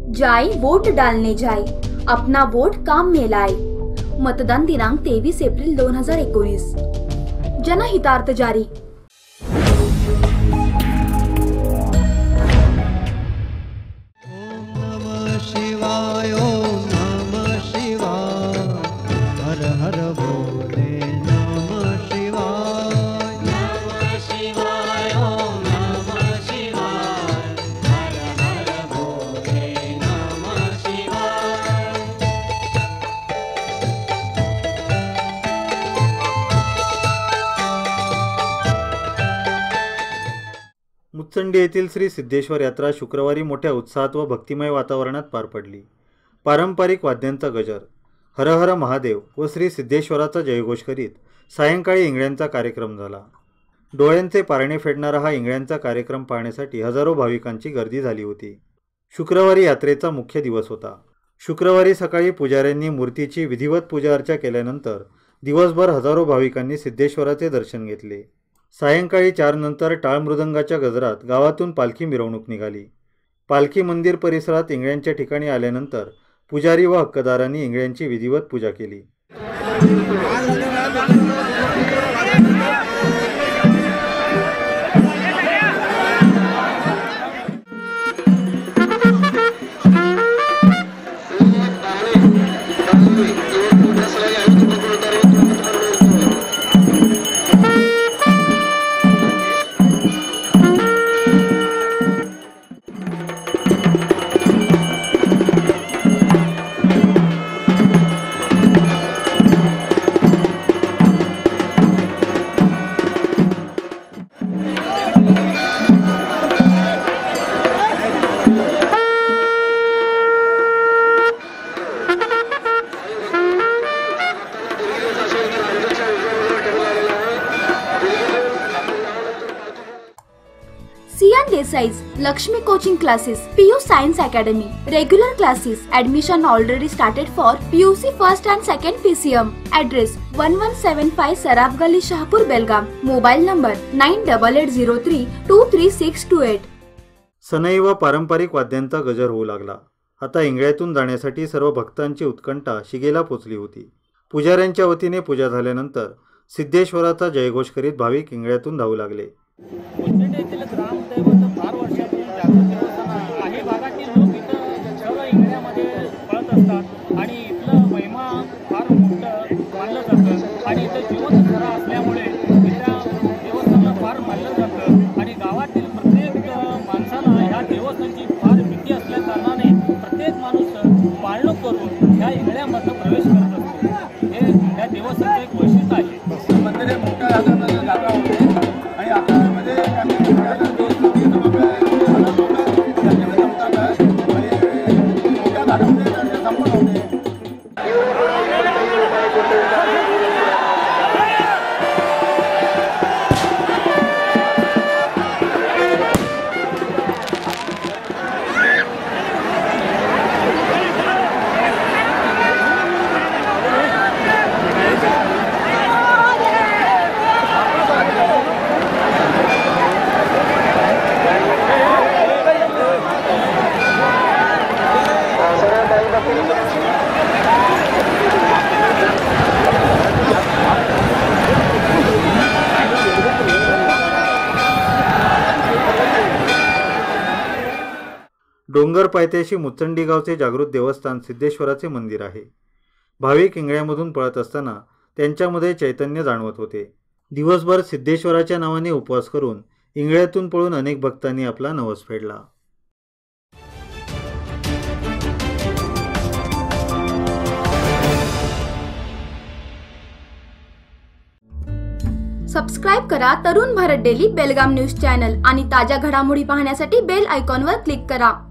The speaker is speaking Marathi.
जाए वोट डालने जाए, अपना वोट काम में लाए। मतदान दिनांक 23 एप्रिल 2019। जनहितार्थ जारी। मुचंडी येथील श्री सिद्धेश्वर यात्रा शुक्रवारी मोठ्या उत्साहात व भक्तिमय वातावरणात पार पडली। पारंपरिक वाद्यांचा गजर, हर हर महादेव व श्री सिद्धेश्वराचा जयघोष करीत सायंकाळी इंगळ्यांचा कार्यक्रम झाला। डोळ्यांचे पारणे फेडणारा हा इंगळ्यांचा कार्यक्रम पाहण्यासाठी हजारो भाविकांची गर्दी झाली होती। शुक्रवारी यात्रेचा मुख्य दिवस होता। शुक्रवारी सकाळी पुजाऱ्यांनी मूर्तीची विधिवत पूजा अर्चा केल्यानंतर दिवसभर हजारो भाविकांनी सिद्धेश्वराचे दर्शन घेतले। सायंकाळी 4 नंतर टाळ मृदंगाच्या गजरात गावातून पालखी मिरवणूक निघाली। पालखी मंदिर परिसरात इंगळ्यांच्या ठिकाणी आल्यानंतर पुजारी व हक्कदारांनी इंगळ्यांची विधिवत पूजा केली। सियान देसाईज Lakshmi coaching classes, PU Science Academy, regular classes. Admission already started for PUC first and second PCM. Address 1175 Saraf Gali, Shahpur, Belgaum. Mobile number 9883323628. सनई व पारंपरिक वाद्यांचा गजर होऊ लागला। आता इंगळ्यातून जाण्यासाठी सर्व भक्तांची उत्कंठा शिगेला पोचली होती। पुजाऱ्यांच्या वतीने पूजा झाल्यानंतर सिद्धेश्वराचा जयघोष करीत भाविक इंगळ्यातून धावू लागले। मुचंडी येथील ग्रामदैवत फार वर्षापूर्वी जागृत देवस्थान काही भागातील लोक इथं सर्व इंगळ्यामध्ये पळत असतात आणि इथलं महिमा फार मोठं मानलं जातं आणि इथं जिवंत खरा असल्यामुळे इथल्या देवस्थानला फार मानलं जातं आणि गावातील प्रत्येक माणसाला ह्या देवस्थानची फार भीती असल्या कारणाने प्रत्येक माणूस पाळणूक करून ह्या इंगळ्यामधनं प्रवेश करत असतो। हे ह्या देवस्थानचं एक वैशिष्ट्य आहे। मंदिर मोठ्या जागा होते आणि आकारामध्ये डोंगर पायथ्याशी मुचंडी गावचे जागृत देवस्थान सिद्धेश्वराचे मंदिर आहे। भाविक इंगळ्यामधून पळत असताना त्यांच्यामध्ये चैतन्य जाणवत होते। दिवसभर सिद्धेश्वराच्या नावाने उपवास करून इंगळ्यातून पळून अनेक भक्तांनी आपला नवस फेडला। सबस्क्राइब करा Tarun Bharat daily Belgaum news channel आणि ताज्या घडामोडी पाहण्यासाठी बेल आयकॉनवर क्लिक करा।